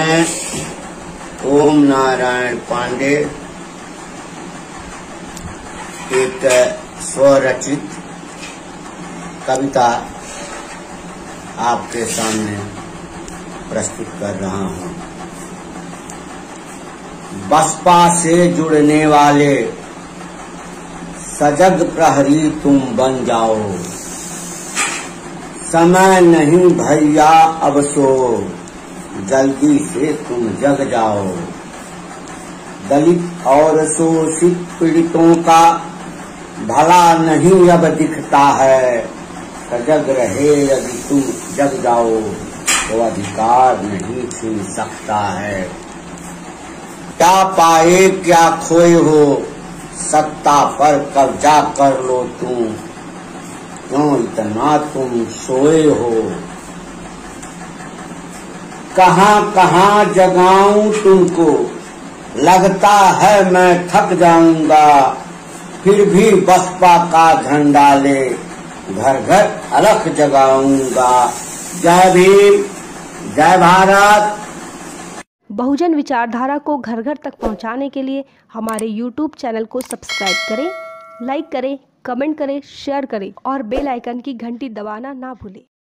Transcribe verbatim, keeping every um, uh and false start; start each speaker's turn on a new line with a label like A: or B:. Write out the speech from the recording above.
A: मैं ओम नारायण पांडे एक स्वरचित कविता आपके सामने प्रस्तुत कर रहा हूँ। बसपा से जुड़ने वाले सजग प्रहरी तुम बन जाओ, समय नहीं भैया अब सो, जल्दी से तुम जग जाओ। दलित और शोषित पीड़ितों का भला नहीं अब दिखता है, सजग रहे यदि तुम जग जाओ तो अधिकार नहीं छीन सकता है। क्या पाए क्या खोए हो, सत्ता पर कब्जा कर लो तुम, क्यों इतना तुम सोए हो। कहाँ कहाँ जगाऊं तुमको, लगता है मैं थक जाऊंगा, फिर भी बसपा का झंडा ले घर घर अलख जगाऊंगा। जय भीम, जय भारत।
B: बहुजन विचारधारा को घर घर तक पहुंचाने के लिए हमारे यूट्यूब चैनल को सब्सक्राइब करें, लाइक करें, कमेंट करें, शेयर करें और बेल आइकन की घंटी दबाना ना भूलें।